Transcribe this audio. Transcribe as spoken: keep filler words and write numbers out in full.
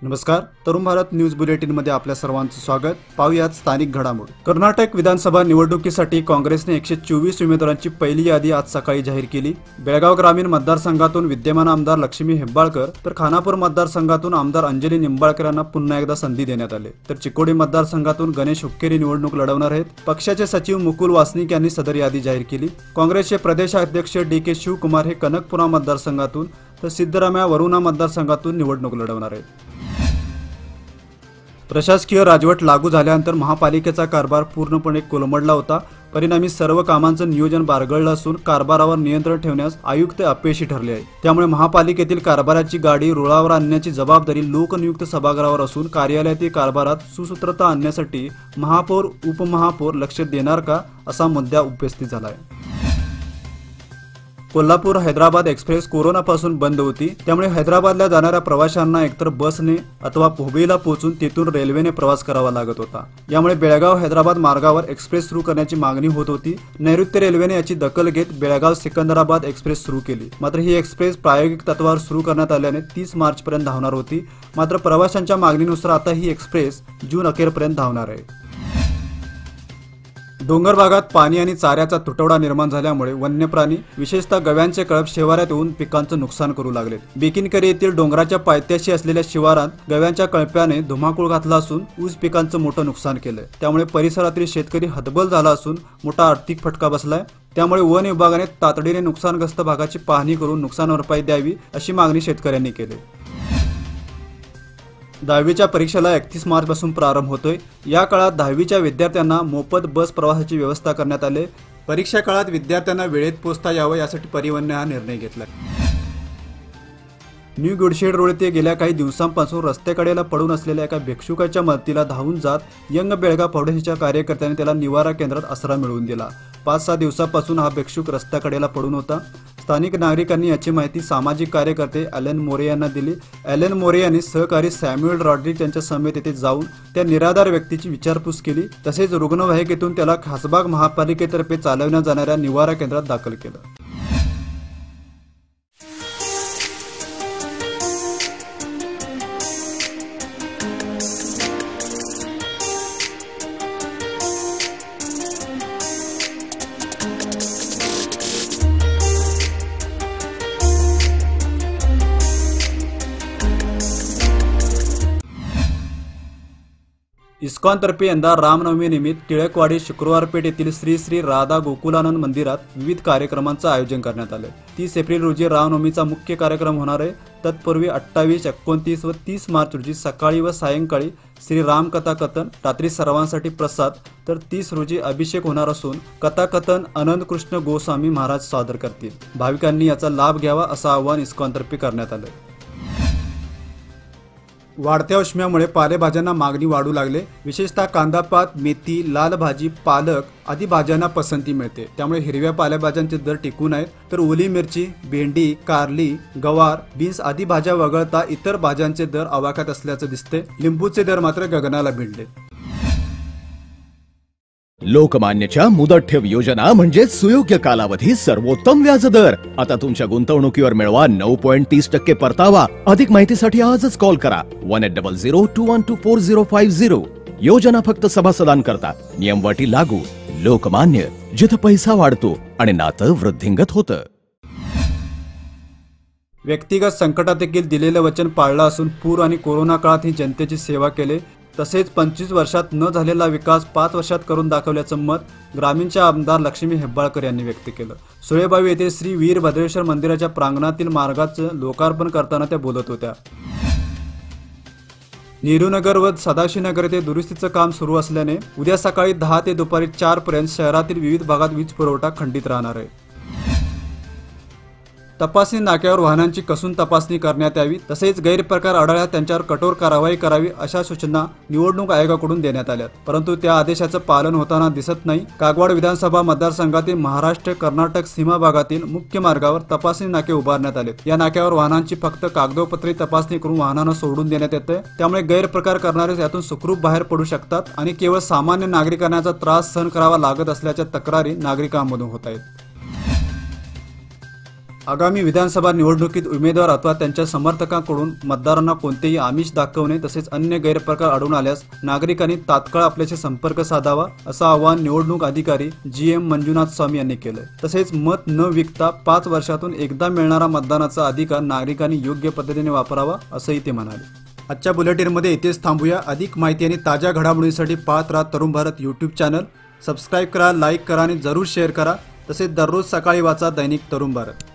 नमस्कार, Tarun Bharat news bulletin मध्ये आपल्या सर्वांचं स्वागत। पाहूयात स्थानिक घडामोडी। कर्नाटक विधानसभा निवडणुकीसाठी काँग्रेसने एकशे चोवीस उमेदवारांची पहिली यादी आज सकाळी जाहीर केली। बेळगाव ग्रामीण मतदारसंघातून विद्यमान आमदार लक्ष्मी हेब्बाळकर तर खानापूर मतदारसंघातून आमदार अंजली निंबाळकर यांना पुन्हा एकदा संधी देण्यात आली। तर चिकोडी मतदारसंघातून गणेश हुक्केरी निवडणूक लढवणार आहेत। पक्षाचे सचिव मुकुल वासनिक यांनी सदर यादी जाहीर केली। काँग्रेसचे प्रदेशाध्यक्ष डी के शिवकुमार हे कनकपुरा मतदारसंघातून तर सिद्धरामय्या वरुणा मतदारसंघातून निवडणूक लढवणार आहेत। प्रशासकीय राजवट लागू झाल्यानंतर महापालिकेचा कारभार पूर्णपणे कोलमडला होता। परिणामी सर्व कामांचं नियोजन बारगळलं असून कारभारावर नियंत्रण ठेवण्यास आयुक्त अपयशी ठरले आहे। त्यामुळे महापालिकेतील कारभाराची गाडी रुळावर आणण्याची जबाबदारी लोकनियुक्त सभागृहावर असून कार्यालयातील कारभारात सुसूत्रता आणण्यासाठी महापौर उपमहापौर लक्ष देणार का असा मुद्दा उपस्थित झाला आहे। कोल्हापूर हैदराबाद एक्सप्रेस कोरोनापासून बंद होती, त्यामुळे हैदराबादला जाणाऱ्या प्रवाशांना एकतर बसने अथवा हुबळीला पोहोचून तेथून रेल्वेने प्रवास करावा लागत होता। यामुळे बेळगाव हैदराबाद मार्गावर एक्सप्रेस सुरू करण्याची मागणी होत होती। नैऋत्य रेल्वेने याची दखल घेत बेळगाव सिकंदराबाद एक्सप्रेस सुरू केली। मात्र ही एक्सप्रेस प्रायोगिक तत्वावर सुरू करण्यात आल्याने तीस मार्च पर्यंत धावणार होती। मात्र प्रवाशांच्या मागणीनुसार आता ही एक्सप्रेस जून अखेरपर्यंत धावणार आहे। डोंगर भागात पाणी आणि चाऱ्याचा तुटवडा निर्माण झाल्यामुळे वन्य प्राणी विशेषतः गव्यांचे कळप शिवारात येऊन पिकांचं नुकसान करू लागले। बिकिनकरी येथील डोंगराच्या पायथ्याशी असलेल्या शिवारात गव्यांच्या कळप्याने धुमाकूळ घातला असून ऊस पिकांचं मोठं नुकसान केलंय। त्यामुळे परिसरातील शेतकरी हतबल झाला असून मोठा आर्थिक फटका बसलाय। त्यामुळे वन विभागाने तातडीने नुकसानग्रस्त भागाची पाहणी करून नुकसान भरपाई द्यावी अशी मागणी शेतकऱ्यांनी केली। दहावीच्या परीक्षेला एकतीस मार्च पासून प्रारंभ होतोय। या काळात दहावीच्या विद्यार्थ्यांना मोफत बस प्रवासाची व्यवस्था करण्यात आली। परीक्षा काळात विद्यार्थ्यांना वेळेत पोहोचता यावं यासाठी परिवहनने हा निर्णय घेतला। न्यू गुडशेड रोड येथे गेल्या काही दिवसांपासून रस्त्याकडेला पडून असलेल्या एका भिक्षुकाच्या मदतीला धावून जात यंग बेळगाव फाउंडेशनच्या कार्यकर्त्यांनी त्याला निवारा केंद्रात आसरा मिळवून दिला। पाच सहा दिवसांपासून हा भिक्षुक रस्त्याकडेला पडून होता। स्थानिक नागरिकांनी याची माहिती सामाजिक कार्यकर्ते ॲलन मोरे यांना दिली। ॲलन मोरे यांनी सहकारी सॅम्युएल रॉड्रिग्ज यांच्या समेत येथे जाऊन त्या निराधार व्यक्तीची विचारपूस केली। तसेच रुग्णवाहिकेतून त्याला खासबाग महापालिकेतर्फे चालवण्यात जाणाऱ्या निवारा केंद्रात दाखल केलं। इस्कॉनतर्फे यंदा रामनवमी निमित्त टिळकवाडी शुक्रवारपेठ येथील श्री श्री राधा गोकुलानंद मंदिरात विविध कार्यक्रमांचं आयोजन करण्यात आले। तीस एप्रिल रोजी रामनवमीचा मुख्य कार्यक्रम होणार आहे। तत्पूर्वी अठ्ठावीस एकोणतीस व तीस मार्च रोजी सकाळी व सायंकाळी श्री रामकथा कथन, रात्री सर्वांसाठी प्रसाद, तर तीस रोजी अभिषेक होणार असून कथाकथन अनंत कृष्ण गोस्वामी महाराज सादर करतील। भाविकांनी याचा लाभ घ्यावा असं आवाहन इस्कॉनतर्फे करण्यात आलं। वाढत्या उष्म्यामुळे पालेभाज्यांना मागणी वाढू लागले। विशेषतः कांदापात, मेथी, लाल भाजी, पालक आदी भाज्यांना पसंती मिळते। त्यामुळे हिरव्या पालेभाज्यांचे दर टिकून आहेत, तर ओली मिरची, भेंडी, कारली, गवार, बीन्स आदी भाज्या वगळता इतर भाज्यांचे दर आवाक्यात असल्याचं दिसते। लिंबूचे दर मात्र गगनाला भिडले। लोकमान्यच्या मुदत ठेव योजना म्हणजे सुयोग्य कालावधी सर्वोत्तम व्याजदर। आता तुमच्या गुंतवणुकीवर मिळवा नऊ पॉइंट तीस टक्के परतावा। अधिक माहितीसाठी आजच कॉल करा one eight double zero two one two four zero five zero. योजना फक्त सभासदांकरता, नियम वाटी लागू। लोकमान्य, जिथं पैसा वाढतो आणि नातं वृद्धिंगत होतं। व्यक्तिगत संकटात देखील दिलेलं वचन पाळलं असून पूर आणि कोरोना काळात ही जनतेची सेवा केली। तसेच पंचवीस वर्षात न झालेला विकास पाच वर्षात करून दाखवल्याचं मत ग्रामीणच्या आमदार लक्ष्मी हेब्बाळकर यांनी व्यक्त केलं। सुळेबावी येथे श्री वीरभद्रेश्वर मंदिराच्या प्रांगणातील मार्गाचं लोकार्पण करताना त्या बोलत होत्या। नेहरूनगर व सदाशिवनगर येथे दुरुस्तीचं काम सुरू असल्याने उद्या सकाळी दहा ते दुपारी चार पर्यंत शहरातील विविध भागात वीज पुरवठा खंडित राहणार आहे। तपासणी नाक्यावर वाहनांची कसून तपासणी करण्यात यावी, तसेच गैरप्रकार आढळल्यास त्यांच्यावर कठोर कारवाई करावी अशा सूचना निवडणूक आयोगाकडून देण्यात आल्या, परंतु त्या आदेशाचं पालन होताना दिसत नाही। कागवाड विधानसभा मतदारसंघातील महाराष्ट्र कर्नाटक सीमा भागातील मुख्य मार्गावर तपासणी नाके उभारण्यात आले। या नाक्यावर वाहनांची फक्त कागदोपत्री तपासणी करून वाहनांना सोडून देण्यात येते। त्यामुळे गैरप्रकार करणारे यातून सुखरूप बाहेर पडू शकतात आणि केवळ सामान्य नागरिकांना त्रास सहन करावा लागत असल्याच्या तक्रारी नागरिकांमधून होत आहेत। आगामी विधानसभा निवडणुकीत उमेदवार अथवा त्यांच्या समर्थकांकडून मतदारांना कोणतेही आमिष दाखवणे तसेच अन्य गैरप्रकार आढळून आल्यास नागरिकांनी तात्काळ आपल्याशी संपर्क साधावा असं आवाहन निवडणूक अधिकारी जी एम मंजुनाथ स्वामी यांनी केलंय। तसेच मत न विकता पाच वर्षातून एकदा मिळणारा मतदानाचा अधिकार नागरिकांनी योग्य पद्धतीने वापरावा असंही ते म्हणाले। आजच्या बुलेटिनमध्ये इथेच थांबूया। अधिक माहिती आणि ताज्या घडामोडींसाठी पाहत राहा Tarun Bharat YouTube channel. Subscribe करा, लाईक करा आणि जरूर शेअर करा। तसेच दररोज सकाळी वाचा दैनिक तरुण भारत।